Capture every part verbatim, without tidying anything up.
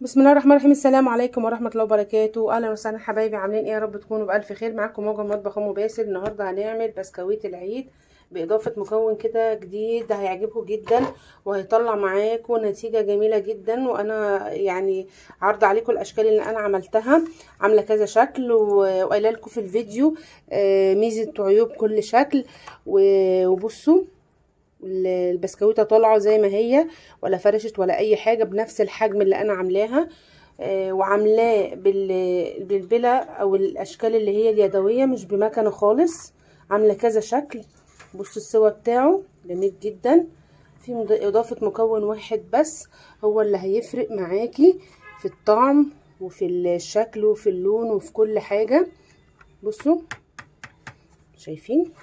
بسم الله الرحمن الرحيم. السلام عليكم ورحمه الله وبركاته. اهلا وسهلا حبايبي، عاملين ايه؟ يا رب تكونوا بالف خير. معاكم موجه مطبخ ام باسل. النهارده هنعمل بسكويت العيد باضافه مكون كده جديد هيعجبكم جدا وهيطلع معاكم نتيجه جميله جدا. وانا يعني عارضه عليكم الاشكال اللي انا عملتها، عامله كذا شكل وقايله لكم في الفيديو ميزه وعيوب كل شكل. وبصوا البسكويته طالعه زي ما هي، ولا فرشت ولا اي حاجه، بنفس الحجم اللي انا عاملاها. آه وعاملاه بالبله او الاشكال اللي هي اليدويه، مش بمكنه خالص. عامله كذا شكل. بصوا السوا بتاعه جميل جدا. في اضافه مكون واحد بس هو اللي هيفرق معاكي في الطعم وفي الشكل وفي اللون وفي كل حاجه. بصوا شايفين؟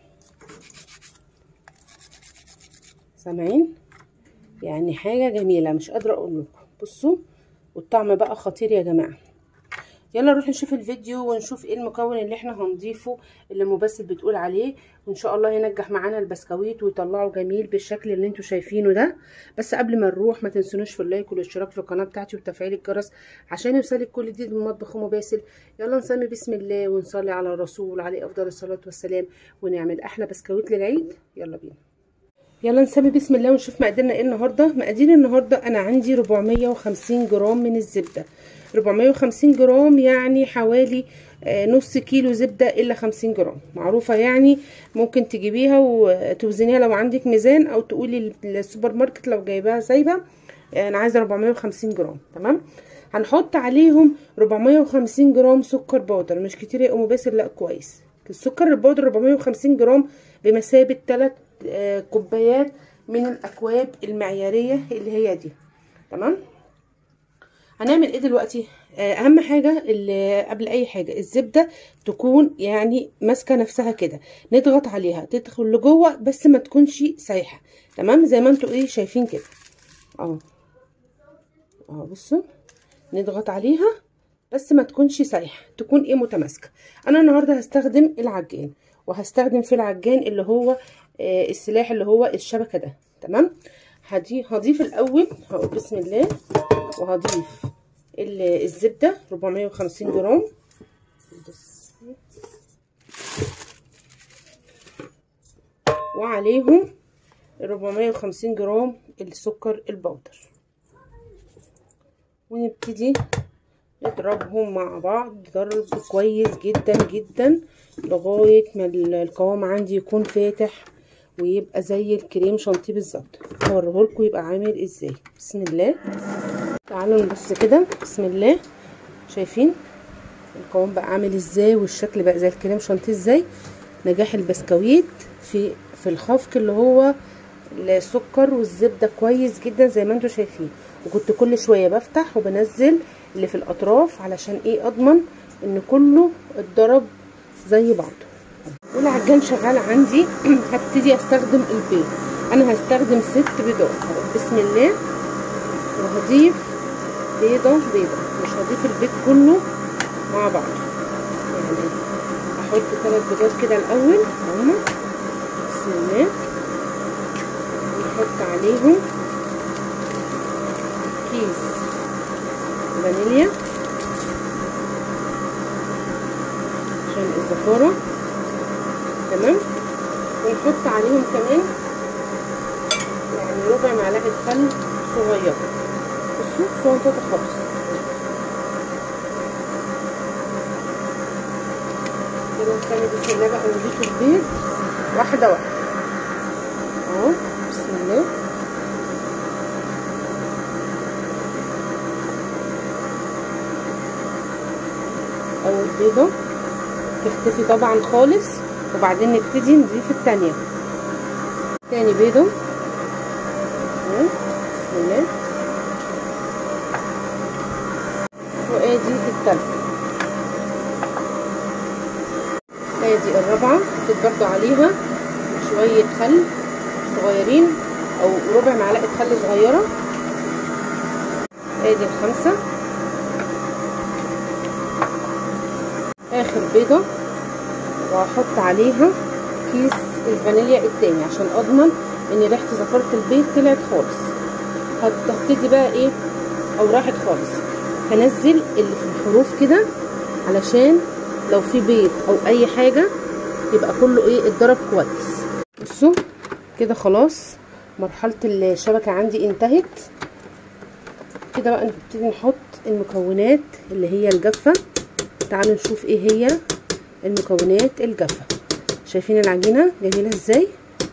سامعين؟ يعني حاجه جميله مش قادره اقول لكم. بصوا والطعم بقى خطير يا جماعه. يلا نروح نشوف الفيديو ونشوف ايه المكون اللي احنا هنضيفه اللي ام باسل بتقول عليه، وان شاء الله ينجح معانا البسكويت ويطلعه جميل بالشكل اللي انتوا شايفينه ده. بس قبل ما نروح ما تنسونوش في اللايك والاشتراك في القناه بتاعتي وتفعيل الجرس عشان يوصلك كل جديد من مطبخ ام باسل. يلا نسمي بسم الله ونصلي على الرسول عليه افضل الصلاه والسلام ونعمل احلى بسكويت للعيد. يلا بينا. يلا نسمي بسم الله ونشوف مقاديرنا ايه النهارده. مقادير النهارده انا عندي أربعمية وخمسين جرام من الزبده. أربعمية وخمسين جرام يعني حوالي نص كيلو زبده الا خمسين جرام، معروفه يعني. ممكن تجيبيها وتوزنيها لو عندك ميزان، او تقولي للسوبر ماركت لو جايباها سايبه انا عايزه أربعمية وخمسين جرام. تمام. هنحط عليهم أربعمية وخمسين جرام سكر بودر. مش كتير يا ام باسل؟ لا كويس. السكر البودر أربعمية وخمسين جرام بمثابه ثلاث آه كوبايات من الاكواب المعياريه اللي هي دي. تمام. هنعمل ايه دلوقتي؟ آه اهم حاجه اللي قبل اي حاجه الزبده تكون يعني ماسكه نفسها كده، نضغط عليها تدخل لجوه بس ما تكونش سايحه. تمام زي ما انتوا ايه شايفين كده اهو اهو. بصوا نضغط عليها بس ما تكونش سايحه، تكون ايه متماسكه. انا النهارده هستخدم العجان، وهستخدم في العجان اللي هو آه السلاح اللي هو الشبكه ده. تمام. هضيف هضيف الاول هقول بسم الله، وهضيف الزبده أربعمية وخمسين جرام وعليهم أربعمية وخمسين جرام السكر البودر، ونبتدي نضربهم مع بعض ضرب كويس جدا جدا لغايه ما القوام عندي يكون فاتح ويبقى زي الكريم شانتيه بالظبط. هوريهولكوا يبقى عامل ازاي. بسم الله. تعالوا نبص كده. بسم الله. شايفين القوام بقى عامل ازاي والشكل بقى زي الكريم شانتيه ازاي؟ نجاح البسكويت في في الخفق اللي هو السكر والزبده كويس جدا زي ما انتم شايفين. وكنت كل شويه بفتح وبنزل اللي في الاطراف علشان ايه؟ اضمن ان كله اتضرب زي بعضه. والعجان شغال عندي. هبتدي استخدم البيض. انا هستخدم ست بيضات. بسم الله. وهضيف بيضه بيضه، مش هضيف البيض كله مع بعض يعني. هحط ثلاث بيضات كده الاول هما. بسم الله. ونحط عليهم كيس فانيليا عشان الزفاره. تمام. ونحط عليهم كمان يعني ربع معلقه خل صغيره. بصوا صغنطوطه خالص. كده نستنى بسم الله بقى ونضيف البيض واحده واحده اهو. بسم الله. اول بيضه تختفي طبعا خالص، وبعدين نبتدي نضيف التانية. تاني بيضة. بسم الله. وادي التالتة. ادي الرابعة. برضو عليها شوية خل صغيرين او ربع معلقة خل صغيرة. ادي الخامسة. اخر بيضة، وهحط عليها كيس الفانيليا التاني عشان اضمن ان ريحه زفاره البيض طلعت خالص. هبتدي بقى ايه او راحت خالص. هنزل اللي في الحروف كده علشان لو في بيض او اي حاجه يبقى كله ايه اتضرب كويس. بصوا كده خلاص مرحله الشبكه عندي انتهت. كده بقى نبتدي نحط المكونات اللي هي الجافه. تعالوا نشوف ايه هي المكونات الجافه. شايفين العجينه جميله ازاي؟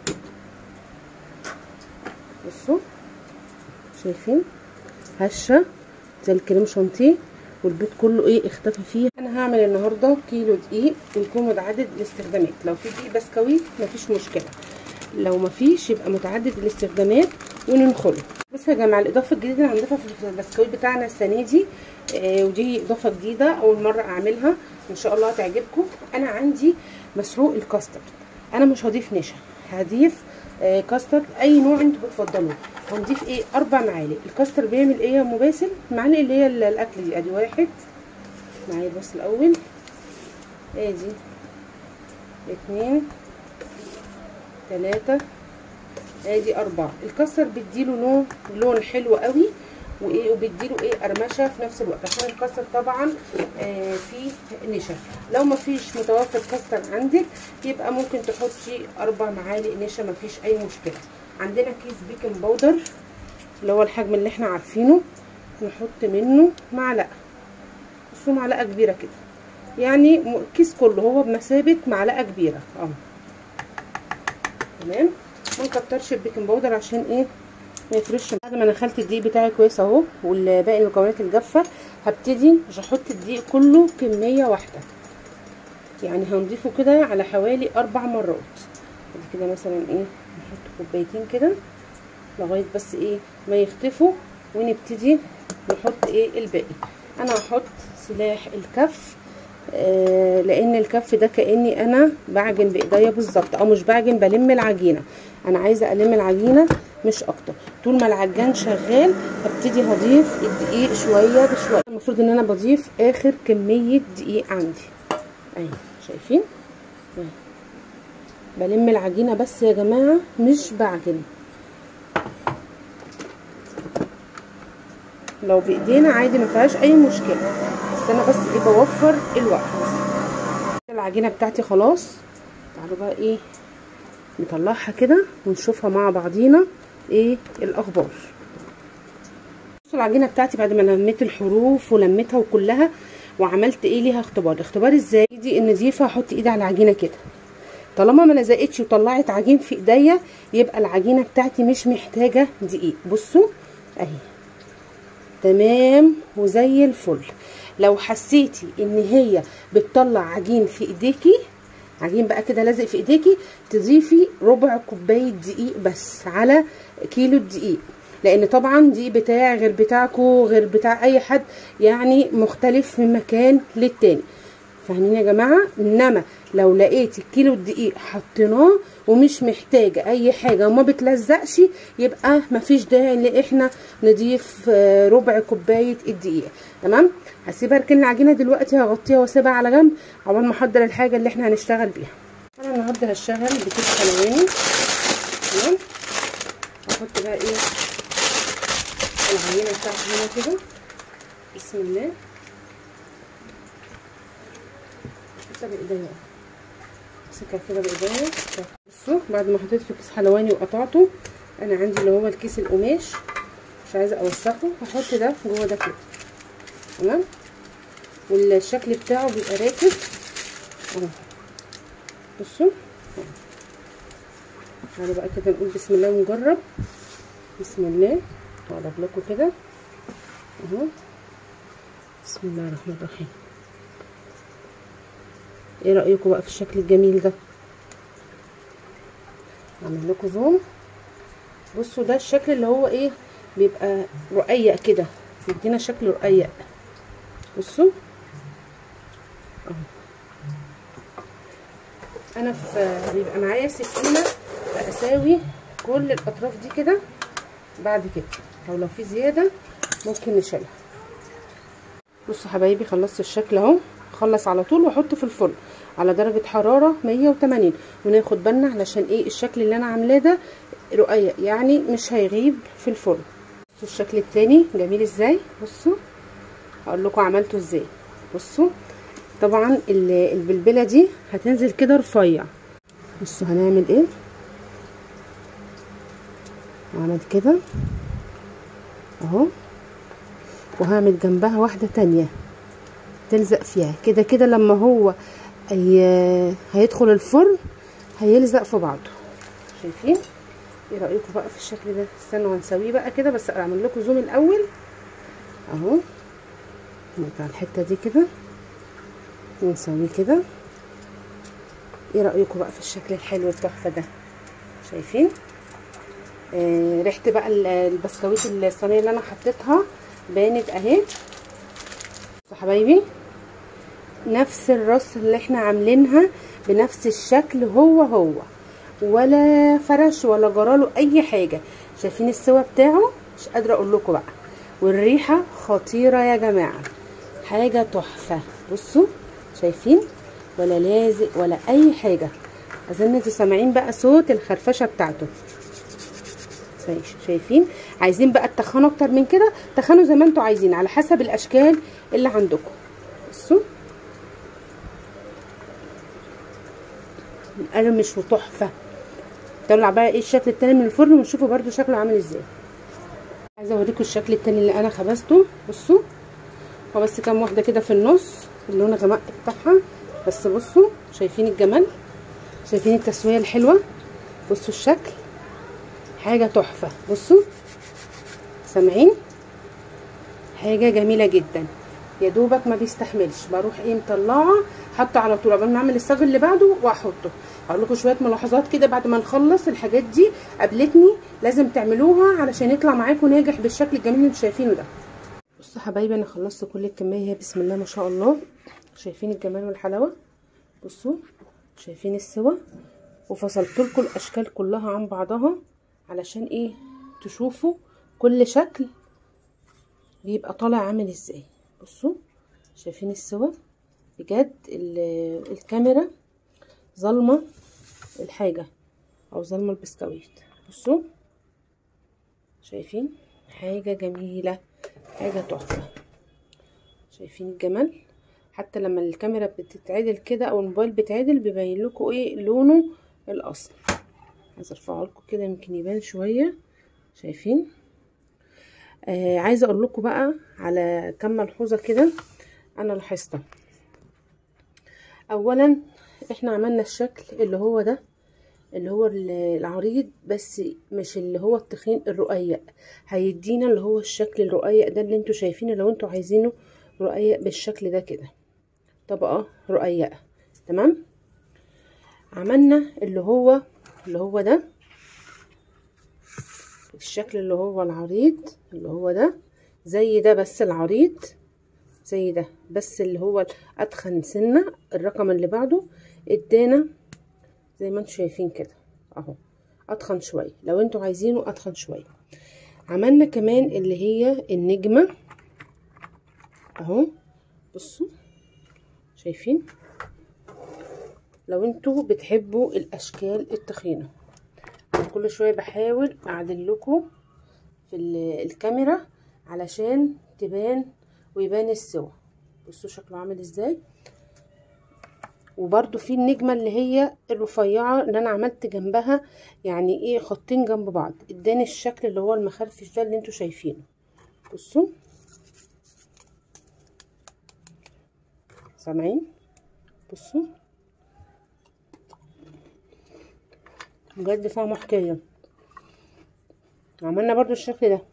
بصوا شايفين هشه زي الكريم شانتيه والبيض كله ايه اختفى فيه. انا هعمل النهارده كيلو دقيق ويكون متعدد الاستخدامات. لو في دقيق بسكويت مفيش مشكله، لو مفيش يبقى متعدد الاستخدامات وننخله. بصوا يا جماعه الاضافه الجديده اللي هنضيفها في البسكويت بتاعنا السنه دي، آه ودي اضافه جديده اول مره اعملها ان شاء الله هتعجبكم. انا عندي مسروق الكاسترد، انا مش هضيف نشا، هضيف آه كاسترد اي نوع انتوا بتفضلوه. هنضيف ايه اربع معالق. الكاسترد بيعمل ايه يا مباسل؟ معالق اللي هي الاكل دي. ادي واحد معايا بس الاول، ادي اتنين تلاته ادي اربعه. الكاسترد بيديله لون لون حلو قوي وايه وبيديله ايه قرمشه في نفس الوقت، عشان الكاسترد طبعا آه فيه نشا. لو مفيش متوفر كاسترد عندك يبقى ممكن تحطي اربع معالق نشا مفيش اي مشكله. عندنا كيس بيكنج باودر اللي هو الحجم اللي احنا عارفينه، نحط منه معلقه. بصوا معلقه كبيره كده، يعني الكيس كله هو بمثابه معلقه كبيره اهو. تمام. ما نكترش البيكنج باودر عشان ايه ما يفرش. بعد ما نخلت الدقيق بتاعي كويس اهو والباقي المكونات الجافه، هبتدي مش هحط الدقيق كله كميه واحده، يعني هنضيفه كده على حوالي اربع مرات. ادي كده مثلا ايه نحط كوبايتين كده لغايه بس ايه ما يختفوا، ونبتدي نحط ايه الباقي. انا هحط سلاح الكف، آه لان الكف ده كاني انا بعجن بايديا بالظبط، او مش بعجن بلم العجينه. انا عايزه الم العجينه مش اكتر. طول ما العجان شغال هبتدي هضيف الدقيق شويه بشويه. المفروض ان انا بضيف اخر كميه دقيق عندي اهي، شايفين؟ اهي بلم العجينه بس يا جماعه مش بعجن. لو بايدينا عادي ما فيهاش اي مشكله، بس انا بس ايه بوفر الوقت. العجينه بتاعتي خلاص. تعالوا بقى ايه نطلعها كده ونشوفها مع بعضينا ايه الاخبار. بصوا العجينه بتاعتي بعد ما لميت الحروف ولميتها وكلها وعملت ايه ليها اختبار. اختبار ازاي؟ ايدي النظيفه احط ايدي على العجينه كده، طالما ما لزقتش وطلعت عجين في ايديا يبقى العجينه بتاعتي مش محتاجه دقيق. بصوا اهي تمام وزي الفل. لو حسيتي ان هي بتطلع عجين في ايديكي، عجين بقى كده لازق في ايديكي، تضيفي ربع كوبايه دقيق بس على كيلو الدقيق، لان طبعا دقيق بتاعي غير بتاعكو غير بتاع اي حد، يعني مختلف من مكان للتاني. فاهمين يا جماعه؟ انما لو لقيتي كيلو الدقيق حطيناه ومش محتاجه اي حاجه وما بتلزقش يبقى مفيش داعي ان احنا نضيف ربع كوبايه الدقيق. تمام. هسيبها اركن العجينه دلوقتي، هغطيها واسيبها على جنب عقبال ما احضر الحاجه اللي احنا هنشتغل بيها. انا النهارده هشتغل بكيس حلواني. تمام. هحط بقى ايه العجينه بتاعتي هنا كده. بسم الله. بايديا امسكها كده بايديا. بصوا بعد ما حطيت في كيس حلواني وقطعته، انا عندي اللي هو الكيس القماش مش عايزه اوسخه، هحط ده جوه ده كده. تمام. والشكل بتاعه بيبقى راكب اهو. بصوا تعالوا بقى كده نقول بسم الله ونجرب. بسم الله. هقرب لكم كده اهو. بسم الله الرحمن الرحيم. ايه رايكم بقى في الشكل الجميل ده؟ اعمل لكم زوم. بصوا ده الشكل اللي هو ايه بيبقى رقيق كده، بيدينا شكل رقيق. بصوا اهو. انا في بيبقى معايا سكينه اساوي كل الاطراف دي كده. بعد كده او لو في زياده ممكن نشيلها. بصوا حبايبي خلصت الشكل اهو. اخلص على طول واحطه في الفرن على درجه حراره مية وتمانين، وناخد بالنا علشان ايه الشكل اللي انا عاملاه ده رقيق، يعني مش هيغيب في الفرن. بصوا الشكل التاني جميل ازاي. بصوا هقول لكم عملته ازاي. بصوا طبعا البلبله دي هتنزل كده رفيع. بصوا هنعمل ايه، هعمل كده اهو، وهعمل جنبها واحده تانية تلزق فيها كده كده. لما هو هي... هيدخل الفرن هيلزق في بعضه. شايفين؟ ايه رايكم بقى في الشكل ده؟ استنوا هنسويه بقى كده، بس اعمل لكم زوم الاول اهو. نرجع الحته دي كده ونسويه كده. ايه رايكم بقى في الشكل الحلو التحفه ده؟ شايفين؟ آه ريحه بقى البسكويت الصينيه اللي انا حطيتها بانت اهي. بصوا حبايبي نفس الرص اللي احنا عاملينها بنفس الشكل، هو هو ولا فرش ولا جراله اي حاجه. شايفين السوا بتاعه؟ مش قادره اقول لكم بقى. والريحه خطيره يا جماعه، حاجه تحفه. بصوا شايفين؟ ولا لازق ولا اي حاجه. اظن انتوا سامعين بقى صوت الخرفشه بتاعته. شايفين؟ عايزين بقى تخنوا اكتر من كده تخنوا زي ما انتوا عايزين على حسب الاشكال اللي عندكم. بصوا مقرمش وتحفه. طلع بقى ايه الشكل التاني من الفرن ونشوفوا برده شكله عامل ازاي. عايزه اوريكم الشكل التاني اللي انا خبزته. بصوا هو بس كام واحده كده في النص اللون غمق بتاعها، بس بصوا شايفين الجمال؟ شايفين التسويه الحلوه؟ بصوا الشكل حاجه تحفه. بصوا سامعين؟ حاجه جميله جدا. يا دوبك ما بيستحملش. بروح ايه مطلعه حاطه على طول قبل ما اعمل الصاج اللي بعده واحطه. هقول لكم شويه ملاحظات كده بعد ما نخلص. الحاجات دي قابلتني لازم تعملوها علشان يطلع معاكم ناجح بالشكل الجميل اللي انتوا شايفينه ده. بصوا حبايبي انا خلصت كل الكميه اهي، بسم الله ما شاء الله. شايفين الجمال والحلاوه؟ بصوا شايفين السوا؟ وفصلت لكم الاشكال كلها عن بعضها علشان ايه تشوفوا كل شكل بيبقى طالع عامل ازاي. بصوا شايفين السوا؟ بجد الكاميرا ظلمه الحاجه او ظلمه البسكويت. بصوا شايفين؟ حاجه جميله، حاجه تحفه. شايفين الجمال؟ حتى لما الكاميرا بتتعدل كده او الموبايل بيتعدل بيبين لكم ايه لونه الاصلي. عايزه ارفعه لكم كده يمكن يبان شويه. شايفين؟ آه عايزه اقول لكم بقى على كم ملحوظه كده انا لاحظتها. اولا احنا عملنا الشكل اللي هو ده اللي هو العريض، بس مش اللي هو التخين الرقيق. هيدينا اللي هو الشكل الرقيق ده اللي انتوا شايفينه لو انتوا عايزينه رقيق بالشكل ده كده، طبقه رقيقه. تمام. عملنا اللي هو اللي هو ده الشكل اللي هو العريض اللي هو ده زي ده، بس العريض زي ده بس اللي هو اتخن سنه. الرقم اللي بعده ادانا زي ما انتوا شايفين كده اهو اتخن شويه، لو انتوا عايزينه اتخن شويه. عملنا كمان اللي هي النجمه اهو. بصوا شايفين؟ لو انتوا بتحبوا الاشكال التخينه. كل شويه بحاول اعدل لكم في الكاميرا علشان تبان ويبان السوا. بصوا شكله عامل ازاي. وبرده في النجمه اللي هي الرفيعه اللي انا عملت جنبها يعني ايه خطين جنب بعض، اداني الشكل اللي هو المخرفش ده اللي انتوا شايفينه. بصوا سامعين؟ بصوا بجد طعمه حكايه. عملنا برضو الشكل ده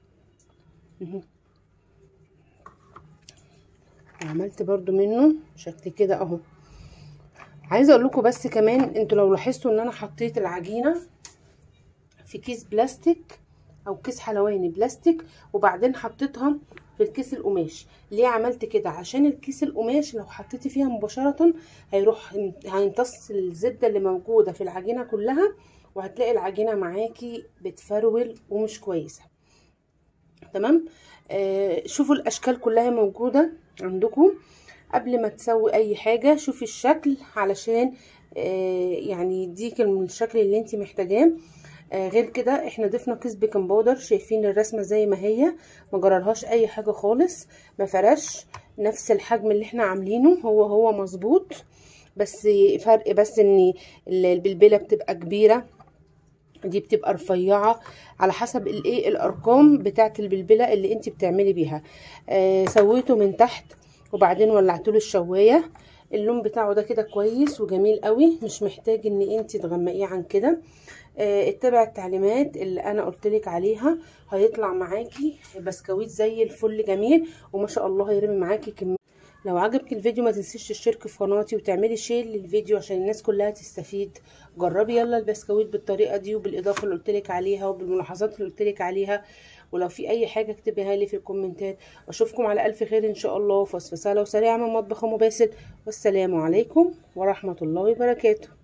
عملت برضو منه شكل كده اهو. عايزه اقول لكم بس كمان انتوا لو لاحظتوا ان انا حطيت العجينه في كيس بلاستيك او كيس حلواني بلاستيك وبعدين حطيتها في الكيس القماش. ليه عملت كده؟ عشان الكيس القماش لو حطيتي فيها مباشره هيروح هيمتص الزبده اللي موجوده في العجينه كلها، وهتلاقي العجينه معاكي بتفرول ومش كويسه. تمام. آه شوفوا الاشكال كلها موجوده عندكم قبل ما تسوي اي حاجه. شوفي الشكل علشان آه يعني يديك الشكل اللي انت محتاجاه. آه غير كده احنا ضفنا كيس بيكنج باودر، شايفين الرسمه زي ما هي، ما جرالهاش اي حاجه خالص، ما فرش، نفس الحجم اللي احنا عاملينه هو هو مظبوط، بس فرق بس ان البلبله بتبقى كبيره، دي بتبقى رفيعه، على حسب الايه الارقام بتاعه البلبله اللي انت بتعملي بيها. آه سويته من تحت وبعدين ولعت له الشوايه، اللون بتاعه ده كده كويس وجميل قوي، مش محتاج ان انت تغمقيه عن كده. آه اتبع التعليمات اللي انا قلتلك عليها، هيطلع معاكي بسكويت زي الفل جميل، وما شاء الله هيرمي معاكي كميه. لو عجبك الفيديو ما تنسيش تشتركي في قناتي وتعملي شير للفيديو عشان الناس كلها تستفيد. جربي يلا البسكويت بالطريقه دي وبالاضافه اللي قلتلك عليها وبالملاحظات اللي قلتلك عليها، ولو في اي حاجه اكتبيها لي في الكومنتات. اشوفكم على الف خير ان شاء الله، في وصفه سهله وسريعه من مطبخ ام باسل، والسلام عليكم ورحمه الله وبركاته.